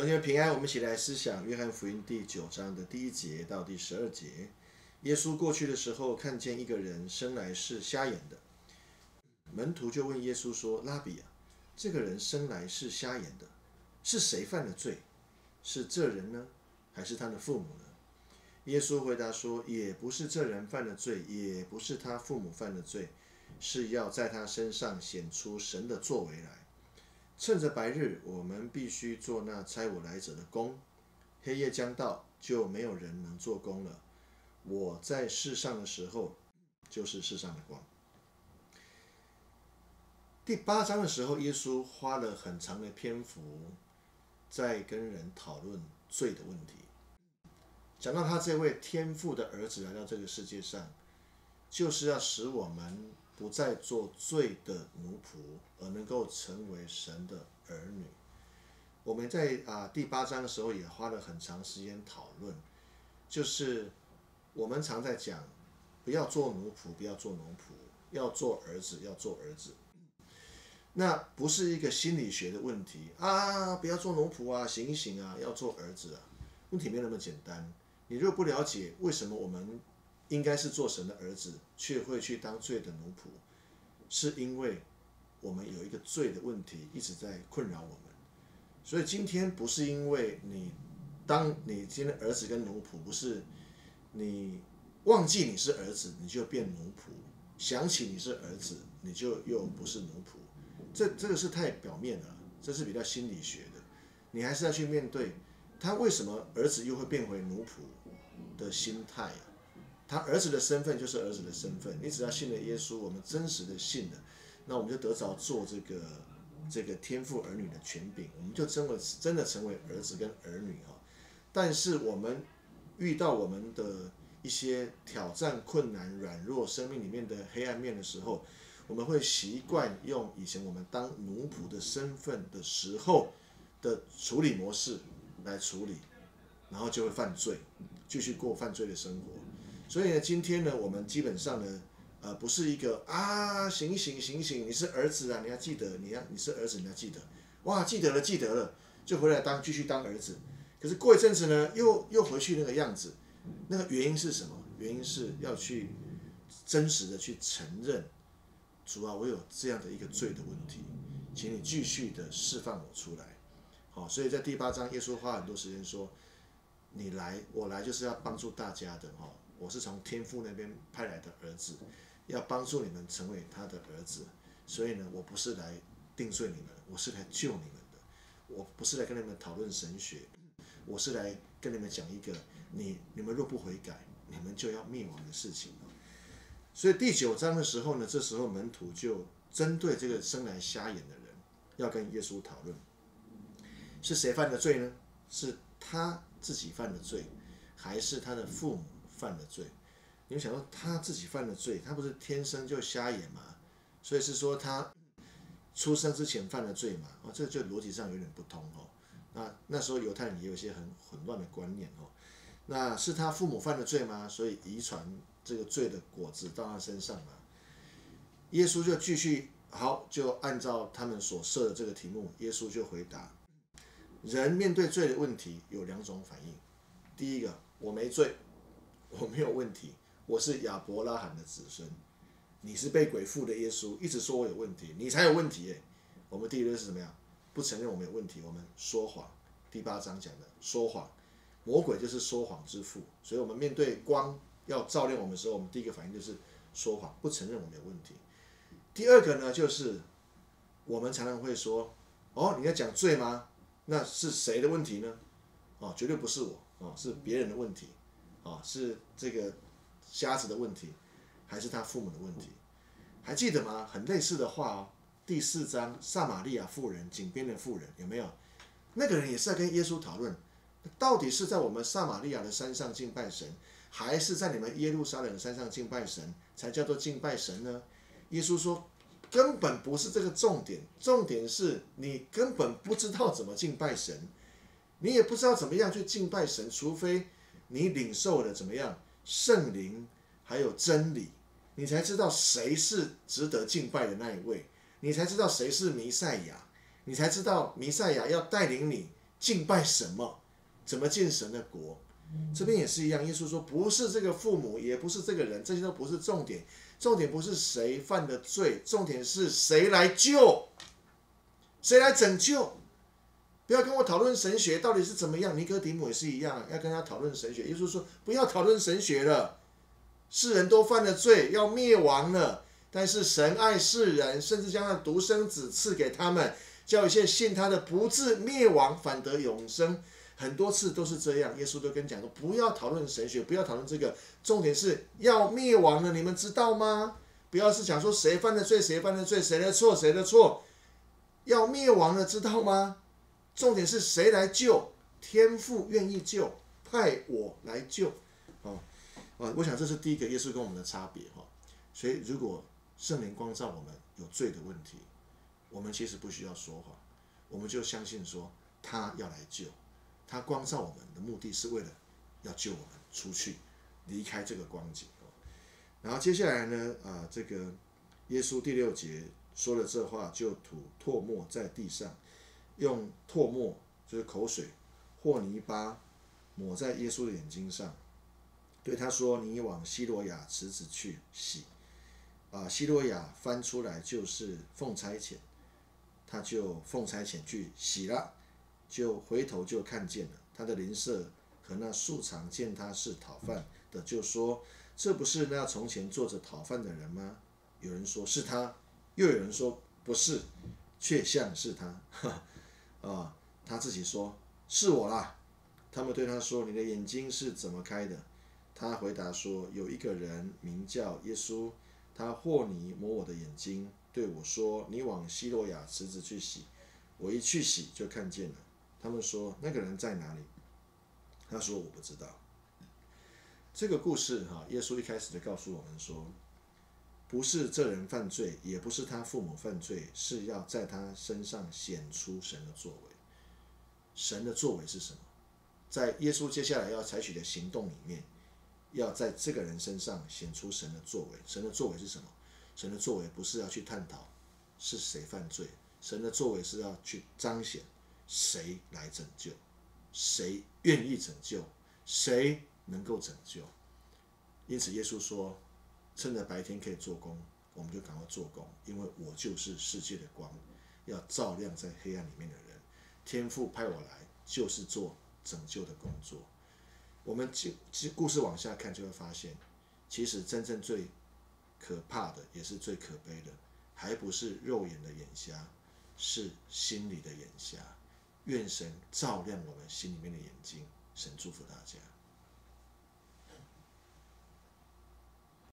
同学们平安，我们一起来思想约翰福音第9章的第1节到第12节。耶稣过去的时候，看见一个人生来是瞎眼的，门徒就问耶稣说：“拉比啊，这个人生来是瞎眼的，是谁犯了罪？是这人呢，还是他的父母呢？”耶稣回答说：“也不是这人犯了罪，也不是他父母犯了罪，是要在他身上显出神的作为来。趁着白日，我们必须做那差我来者的工；黑夜将到，就没有人能做工了。我在世上的时候，就是世上的光。”第8章的时候，耶稣花了很长的篇幅在跟人讨论罪的问题，讲到他这位天父的儿子来到这个世界上，就是要使我们不再做罪的奴仆，而能够成为神的儿女。我们在第8章的时候也花了很长时间讨论，就是我们常在讲，不要做奴仆，不要做奴仆，要做儿子，要做儿子。那不是一个心理学的问题啊，不要做奴仆啊，醒一醒啊，要做儿子啊。问题没那么简单。你如果不了解为什么我们应该是做神的儿子，却会去当罪的奴仆，是因为我们有一个罪的问题一直在困扰我们。所以今天不是因为当你今天儿子跟奴仆，不是你忘记你是儿子你就变奴仆，想起你是儿子你就又不是奴仆。这个是太表面了，这是比较心理学的。你还是要去面对他为什么儿子又会变回奴仆的心态啊。他儿子的身份就是儿子的身份，你只要信了耶稣，我们真实的信了，那我们就得着做这个天父儿女的权柄，我们就真的成为儿子跟儿女啊。但是我们遇到我们的一些挑战、困难、软弱，生命里面的黑暗面的时候，我们会习惯用以前我们当奴仆的身份的时候的处理模式来处理，然后就会犯罪，继续过犯罪的生活。所以呢，今天呢，我们基本上呢，不是一个醒醒醒醒，你是儿子啊，你要记得，你是儿子，你要记得，哇，记得了，就回来继续当儿子。可是过一阵子呢，又回去那个样子，那个原因是什么？原因是要去真实的去承认，主啊，我有这样的一个罪的问题，请你继续的释放我出来。好，所以在第8章，耶稣花很多时间说，我来就是要帮助大家的哈。我是从天父那边派来的儿子，要帮助你们成为他的儿子。所以呢，我不是来定罪你们，我是来救你们的。我不是来跟你们讨论神学，我是来跟你们讲一个你们若不悔改，你们就要灭亡的事情。所以第9章的时候呢，这时候门徒就针对这个生来瞎眼的人，要跟耶稣讨论，是谁犯的罪呢？是他自己犯的罪，还是他的父母犯了罪？你们想说他自己犯了罪，他不是天生就瞎眼吗？所以是说他出生之前犯了罪嘛？这就逻辑上有点不通哦。那时候犹太人也有一些很混乱的观念哦。那是他父母犯了罪吗？所以遗传这个罪的果子到他身上嘛？耶稣就继续就按照他们所设的这个题目，耶稣就回答：人面对罪的问题有2种反应。第一个，我没罪，我没有问题，我是亚伯拉罕的子孙。你是被鬼附的耶稣，一直说我有问题，你才有问题耶。我们第一个是怎么样？不承认我们有问题，我们说谎。第8章讲的说谎，魔鬼就是说谎之父。所以我们面对光要照亮我们的时候，我们第一个反应就是说谎，不承认我们有问题。第二个呢，就是我们常常会说：你在讲罪吗？那是谁的问题呢？绝对不是我，是别人的问题，是这个瞎子的问题，还是他父母的问题？还记得吗？很类似的话第4章撒玛利亚妇人，井边的妇人，有没有？那个人也是在跟耶稣讨论，到底是在我们撒玛利亚的山上敬拜神，还是在你们耶路撒冷的山上敬拜神，才叫做敬拜神呢？耶稣说，根本不是这个重点，重点是你根本不知道怎么敬拜神，你也不知道怎么样去敬拜神，除非你领受了怎么样圣灵还有真理，你才知道谁是值得敬拜的那一位，你才知道谁是弥赛亚，你才知道弥赛亚要带领你敬拜什么？怎么进神的国？这边也是一样，耶稣说，不是这个父母，也不是这个人，这些都不是重点。重点不是谁犯的罪，重点是谁来救，谁来拯救。不要跟我讨论神学到底是怎么样，尼哥底母也是一样，要跟他讨论神学。耶稣说，不要讨论神学了，世人都犯了罪，要灭亡了。但是神爱世人，甚至将他的独生子赐给他们，叫一切信他的不至灭亡，反得永生。很多次都是这样，耶稣都跟讲说，不要讨论神学，不要讨论这个，重点是要灭亡了，你们知道吗？不要是讲说谁犯了罪，谁犯了罪，谁的错，谁的错，要灭亡了，知道吗？重点是谁来救？天父愿意救，派我来救。我想这是第一个耶稣跟我们的差别。所以如果圣灵光照我们有罪的问题，我们其实不需要说话，我们就相信说他要来救。他光照我们的目的是为了要救我们出去，离开这个光景。然后接下来呢，这个耶稣第6节说了这话，就吐唾沫在地上，用唾沫就是口水或泥巴抹在耶稣的眼睛上，对他说：“你往西罗亚池子去洗。”西罗亚翻出来就是奉差遣，他就奉差遣去洗了。就回头就看见了他的邻舍和那素常见他是讨饭的，就说：“这不是那从前坐着讨饭的人吗？”有人说是他，又有人说不是，却像是他。他自己说是我啦。他们对他说：“你的眼睛是怎么开的？”他回答说：“有一个人名叫耶稣，他和泥抹我的眼睛，对我说：你往西罗亚池子去洗。我一去洗就看见了。”他们说：“那个人在哪里？”他说：“我不知道。”这个故事耶稣一开始就告诉我们说，不是这人犯罪，也不是他父母犯罪，是要在他身上显出神的作为。神的作为是什么？在耶稣接下来要采取的行动里面，要在这个人身上显出神的作为。神的作为是什么？神的作为不是要去探讨是谁犯罪，神的作为是要去彰显谁来拯救，谁愿意拯救，谁能够拯救。因此耶稣说，趁着白天可以做工，我们就赶快做工，因为我就是世界的光，要照亮在黑暗里面的人。天父派我来就是做拯救的工作。我们故事往下看就会发现，其实真正最可怕的也是最可悲的，还不是肉眼的眼瞎，是心里的眼瞎。愿神照亮我们心里面的眼睛。神祝福大家。